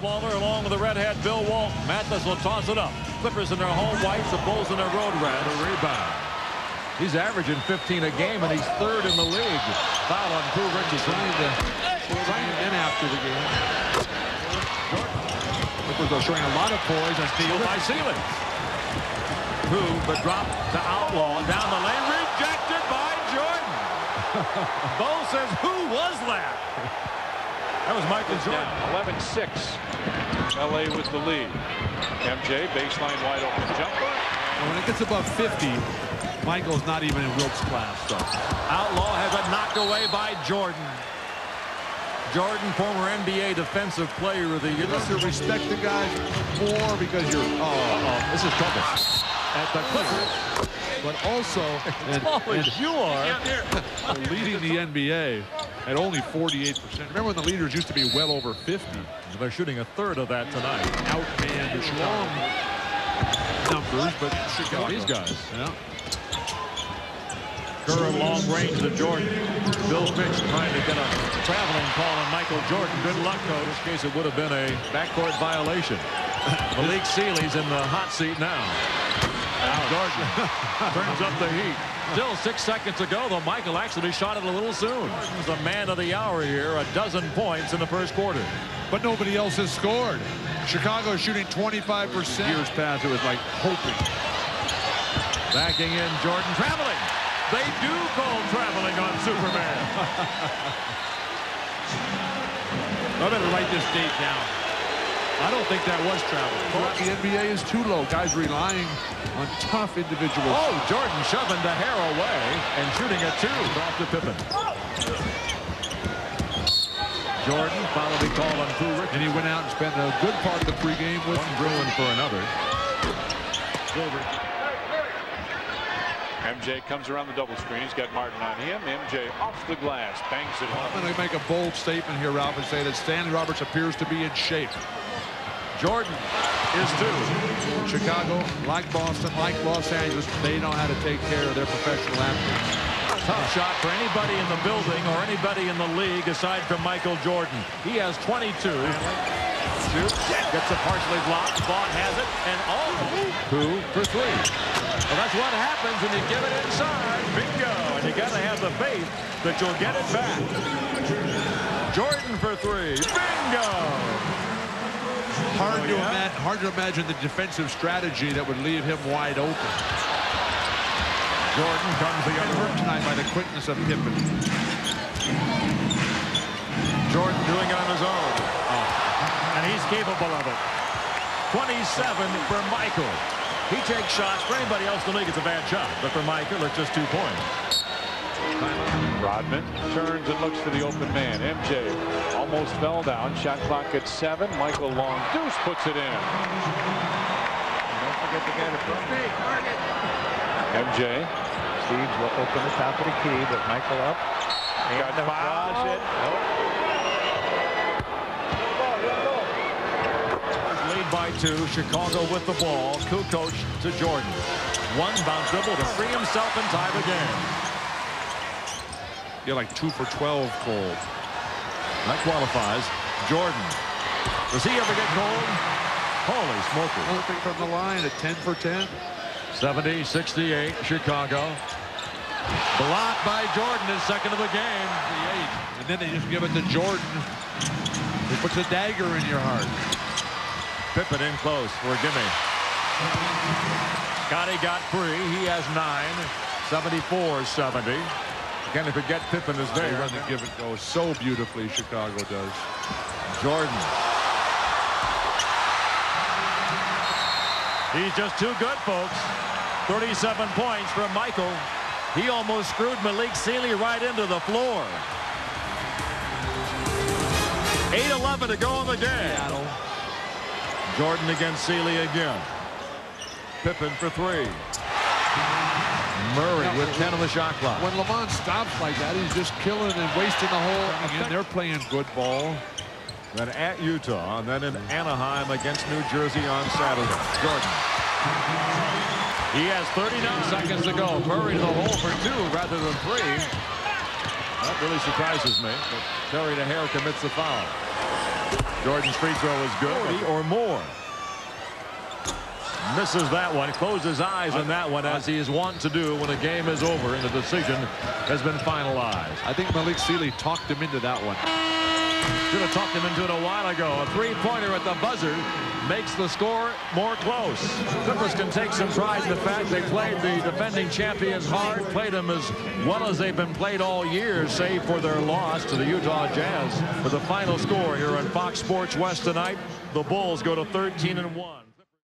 baller along with the redhead Bill Walton. Mathis will toss it up. Clippers in their home whites, the Bulls in their road red. A rebound. He's averaging 15 a game, and he's third in the league. Foul on Pooh Richardson. Trying to in after the game. Clippers are showing a lot of poise and Steal by Sealy. Pooh, but dropped to Outlaw. Down the lane, rejected by Jordan. Bo says, who was that? That was Michael Jordan. 11-6. LA with the lead. MJ, baseline wide open jumper. And when it gets above 50, Michael's not even in Wilt's class. So. Outlaw has it knocked away by Jordan. Jordan, former NBA Defensive Player of the Year. You have to respect the guys more because you're. This is trouble. At the Clippers. But also, you are leading the NBA at only 48%. Remember when the leaders used to be well over 50? They're shooting a third of that tonight. Outmanned strong numbers, but Chicago. These guys. Yeah. Kerr long range to Jordan. Bill Fitch trying to get a traveling call on Michael Jordan. Good luck, coach. In this case, it would have been a backcourt violation. Malik Sealy's in the hot seat now. Jordan turns up the heat. Still 6 seconds to go, though Michael actually shot it a little soon. He's the man of the hour here. 12 points in the first quarter. But nobody else has scored. Chicago is shooting 25%. Years past, it was like hoping. Backing in, Jordan traveling. They do call traveling on Superman. I better write this date down. I don't think that was traveling. The NBA is too low. Guys relying on tough individuals. Oh, Jordan shoving the hair away and shooting a two off to Pippen. Jordan finally called on Pooh Richardson. And he went out and spent a good part of the pregame with one Bruin for another. MJ comes around the double screen. He's got Martin on him. MJ off the glass, bangs it home. I'm going to make a bold statement here, Ralph, and say that Stanley Roberts appears to be in shape. Jordan is two. Chicago, like Boston, like Los Angeles, they know how to take care of their professional athletes. Tough shot for anybody in the building or anybody in the league aside from Michael Jordan. He has 22. Shoots, gets it partially blocked. Vaughn has it, and Pooh for three. Well, that's what happens when you give it inside. Bingo! And you got to have the faith that you'll get it back. Jordan for three. Bingo! Hard to imagine the defensive strategy that would leave him wide open. Jordan comes the other hurt tonight by the quickness of Pippen. Jordan doing it on his own. And he's capable of it. 27 for Michael. He takes shots. For anybody else in the league, it's a bad shot. But for Michael, it's just 2 points. Rodman turns and looks for the open man. MJ almost fell down. Shot clock at 7. Michael long deuce puts it in. Don't forget to get it from target. MJ. Steve's open the top of the key, but Michael up. Got fouled. Lead by 2. Chicago with the ball. Kukoc to Jordan. One bounce dribble to free himself and tie the game. You're like 2 for 12 cold. That qualifies. Jordan. Does he ever get cold? Holy smokers. Perfect from the line at 10 for 10. 70-68 Chicago. Blocked by Jordan, his second of the game. And then they just give it to Jordan. He puts a dagger in your heart. Pippen in close for a gimme. Scotty got free. He has 9. 74-70. Can't forget Pippen is there. They run the give and go so beautifully, Chicago does. Jordan. He's just too good, folks. 37 points from Michael. He almost screwed Malik Sealy right into the floor. 8:11 to go in the game. Jordan against Sealy again. Pippen for 3. Murray with 10 on the shot clock. When Lamont stops like that, he's just killing and wasting the whole. Again, they're playing good ball. Then at Utah, and then in Anaheim against New Jersey on Saturday. Jordan. He has 39 seconds to go. Murray to the hole for 2 rather than 3. That really surprises me. But Terry DeHare commits the foul. Jordan's free throw is good. 40 or more. Misses that one. Closes his eyes on that one, as he is wont to do when a game is over and the decision has been finalized. I think Malik Sealy talked him into that one. Should have talked him into it a while ago. A three-pointer at the buzzer makes the score more close. Clippers can take some pride in the fact they played the defending champions hard, played them as well as they've been played all year, save for their loss to the Utah Jazz. For the final score here on Fox Sports West tonight, the Bulls go to 13-1.